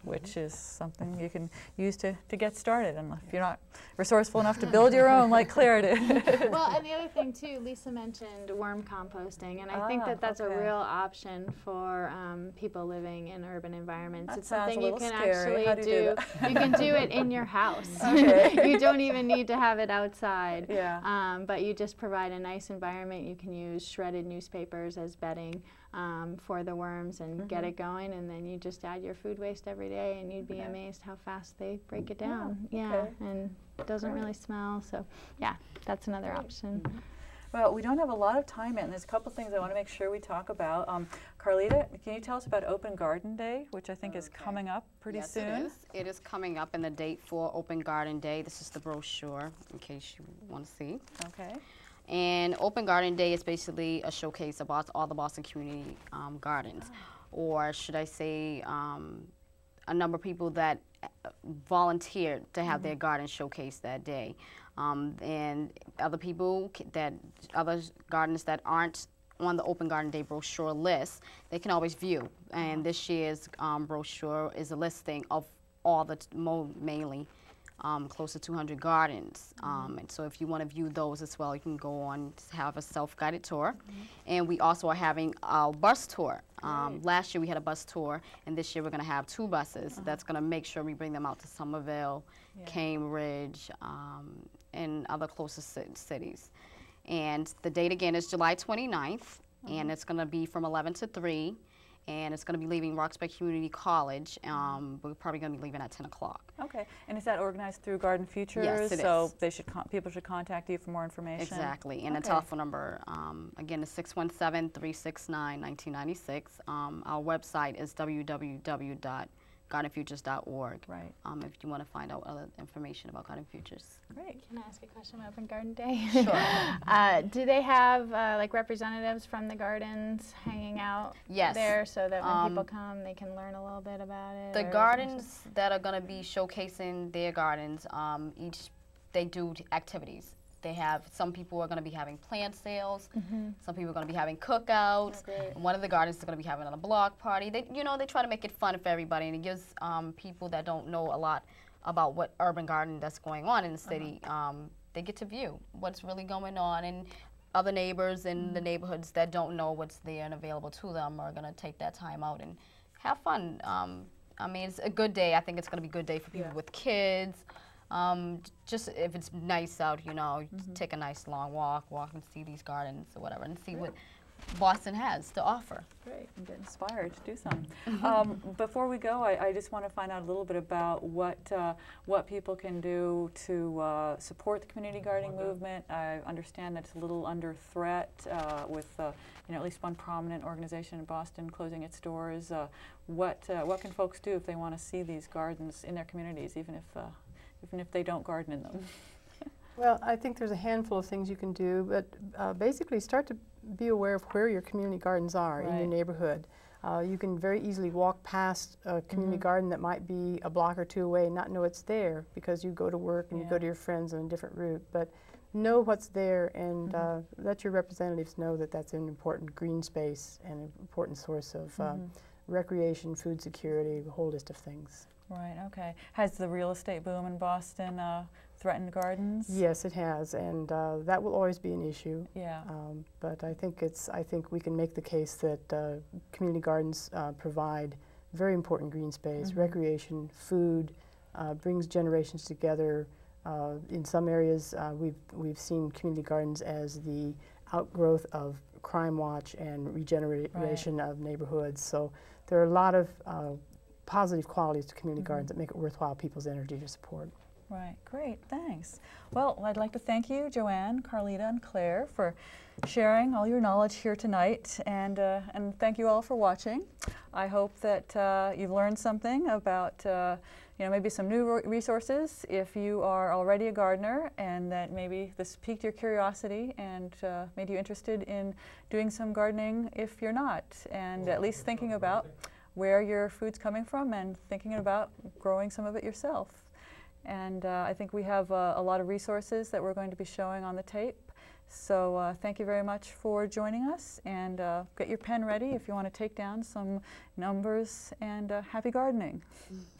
which is something you can use to, to get started, and if you're not resourceful enough to build your own like Claire did. Well, and the other thing too, Lisa mentioned worm composting, and I ah, think that that's okay. a real option for um, people living in urban environments. That it's sounds something a you little can scary. actually How do you do that? You can do it in your house. Okay. You don't even need to have it outside. Yeah. Um, but you just provide a nice environment. You can use shredded newspapers as bedding um, for the worms and mm-hmm. get it going, and then you just add your food waste every day, and you'd be okay. amazed how fast they break it down. Yeah, okay. and it doesn't Great. really smell. So, yeah, that's another Great. option. Mm-hmm. Well, we don't have a lot of time yet, and there's a couple things I want to make sure we talk about. Um, Carlita, can you tell us about Open Garden Day, which I think okay. is coming up pretty yes, soon? It is. It is coming up, and the date for Open Garden Day, this is the brochure, in case you want to see. Okay. And Open Garden Day is basically a showcase about all the Boston community um, gardens, oh. or should I say um, a number of people that volunteered to have mm-hmm. their garden showcased that day. Um, and other people that, other gardens that aren't on the Open Garden Day brochure list, they can always view. And this year's um, brochure is a listing of all the, t mo mainly, Um, close to two hundred gardens, um, and so if you want to view those as well, you can go on to have a self-guided tour. Mm-hmm. And we also are having a bus tour. Um, last year we had a bus tour, and this year we're going to have two buses. Uh-huh. That's going to make sure we bring them out to Somerville, yeah. Cambridge, um, and other closer cities. And the date again is July twenty-ninth, uh-huh. and it's going to be from eleven to three. And it's going to be leaving Roxbury Community College. Um, we're probably going to be leaving at ten o'clock. Okay. And is that organized through Garden Futures? Yes, it so is. They should con people should contact you for more information? Exactly. And okay. the telephone number, um, again, is six one seven, three six nine, one nine nine six. Um, our website is w w w dot garden futures dot org. Right. Um, if you want to find out other information about Garden Futures. Great. Can I ask a question about Open Garden Day? Sure. uh, do they have uh, like representatives from the gardens hanging out yes. there so that when um, people come they can learn a little bit about it? The gardens that are going to be showcasing their gardens, um, each they do activities. They have, some people are going to be having plant sales, mm-hmm. some people are going to be having cookouts. Oh, one of the gardens is going to be having a block party. They, you know, they try to make it fun for everybody, and it gives um, people that don't know a lot about what urban gardening that's going on in the city, uh-huh. um, they get to view what's really going on, and other neighbors in mm-hmm. the neighborhoods that don't know what's there and available to them are going to take that time out and have fun. Um, I mean, it's a good day. I think it's going to be a good day for people yeah. with kids. Um, just if it's nice out, you know, mm-hmm. take a nice long walk, walk and see these gardens or whatever, and see yeah. what Boston has to offer. Great, and get inspired to do some. um, before we go, I, I just want to find out a little bit about what uh, what people can do to uh, support the community gardening movement. I understand that it's a little under threat uh, with uh, you know, at least one prominent organization in Boston closing its doors. Uh, what uh, what can folks do if they want to see these gardens in their communities, even if uh, even if they don't garden in them? Well, I think there's a handful of things you can do, but uh, basically start to be aware of where your community gardens are right. in your neighborhood. Uh, you can very easily walk past a community mm-hmm. garden that might be a block or two away and not know it's there because you go to work and yeah. you go to your friends on a different route. But know what's there and mm-hmm. uh, let your representatives know that that's an important green space and an important source of mm-hmm. um, recreation, food security, a whole list of things. Right, okay. Has the real estate boom in Boston uh, threatened gardens? Yes, it has, and uh, that will always be an issue. Yeah. Um, but I think it's. I think we can make the case that uh, community gardens uh, provide very important green space, mm-hmm. recreation, food, uh, brings generations together. Uh, in some areas, uh, we've we've seen community gardens as the outgrowth of Crime Watch and regeneration right. of neighborhoods. So there are a lot of uh, positive qualities to community mm-hmm. gardens that make it worthwhile people's energy to support. Right, great, thanks. Well, I'd like to thank you, Joanne, Carlita, and Claire, for sharing all your knowledge here tonight, and, uh, and thank you all for watching. I hope that uh, you've learned something about, uh, you know, maybe some new resources if you are already a gardener, and that maybe this piqued your curiosity and uh, made you interested in doing some gardening if you're not, and at least thinking about where your food's coming from and thinking about growing some of it yourself. And uh, I think we have uh, a lot of resources that we're going to be showing on the tape. So uh, thank you very much for joining us, and uh, get your pen ready if you want to take down some numbers, and uh, happy gardening. Mm.